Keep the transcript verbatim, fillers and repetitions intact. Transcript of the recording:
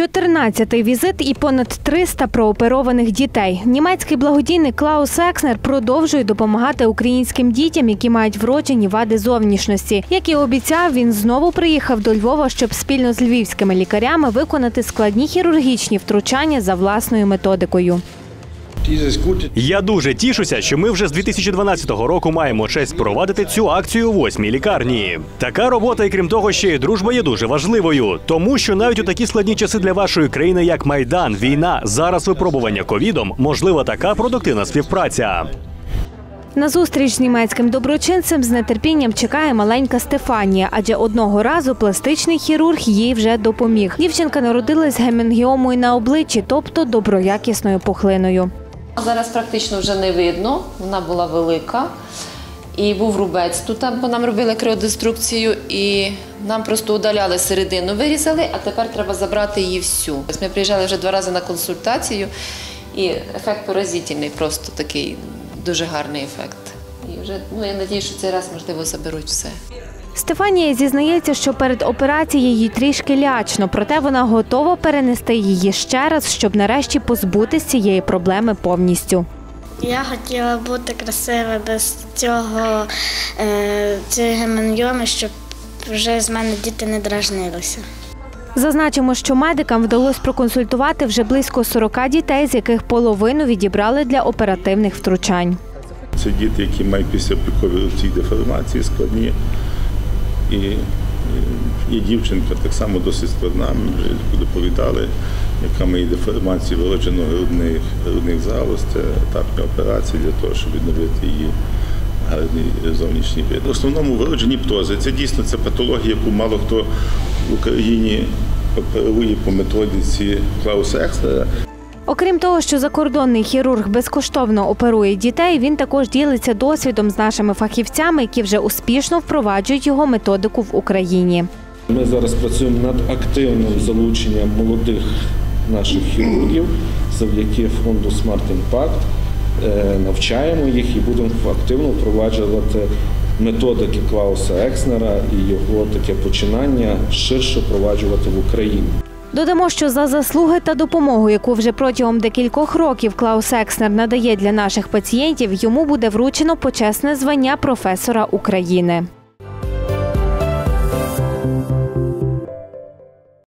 чотирнадцятий візит і понад триста прооперованих дітей. Німецький благодійник Клаус Екснер продовжує допомагати українським дітям, які мають вроджені вади зовнішності. Як і обіцяв, він знову приїхав до Львова, щоб спільно з львівськими лікарями виконати складні хірургічні втручання за власною методикою. Я дуже тішуся, що ми вже з дві тисячі дванадцятого року маємо честь провадити цю акцію у восьмій лікарні. Така робота, і крім того, ще й дружба є дуже важливою. Тому що навіть у такі складні часи для вашої країни, як Майдан, війна, зараз випробування ковідом, можлива така продуктивна співпраця. На зустріч з німецьким доброчинцем з нетерпінням чекає маленька Стефанія, адже одного разу пластичний хірург їй вже допоміг. Дівчинка народилась з гемангіомою на обличчі, тобто доброякісною пухлиною. Зараз практично вже не видно, вона була велика. І був рубець тут, бо нам робили криодеструкцію, і нам просто удаляли середину, вирізали, а тепер треба забрати її всю. Ми приїжджали вже два рази на консультацію, і ефект поразительний, просто такий дуже гарний ефект. І вже, ну, я сподіваюся, що цей раз, можливо, заберуть все. Стефанія зізнається, що перед операцією їй трішки лячно, проте вона готова перенести її ще раз, щоб нарешті позбутися цієї проблеми повністю. Я хотіла бути красивою без цього, е, цієї гемангіоми, щоб вже з мене діти не дражнилися. Зазначимо, що медикам вдалося проконсультувати вже близько сорока дітей, з яких половину відібрали для оперативних втручань. Це діти, які мають післяопікові ці деформації складні. І, і дівчинка так само досить складна, ми вже доповідали, яка має деформацію вироджених грудних, грудних залоз. Це етапні операції для того, щоб відновити її гарний зовнішній вид. В основному вироджені птози. Це дійсно це патологія, яку мало хто в Україні оперує по методиці Клауса Екснера. Окрім того, що закордонний хірург безкоштовно оперує дітей, він також ділиться досвідом з нашими фахівцями, які вже успішно впроваджують його методику в Україні. Ми зараз працюємо над активним залученням молодих наших хірургів завдяки фонду Smart Impact. Навчаємо їх і будемо активно впроваджувати методики Клауса Екснера і його таке починання ширше впроваджувати в Україні. Додамо, що за заслуги та допомогу, яку вже протягом декількох років Клаус Екснер надає для наших пацієнтів, йому буде вручено почесне звання професора України.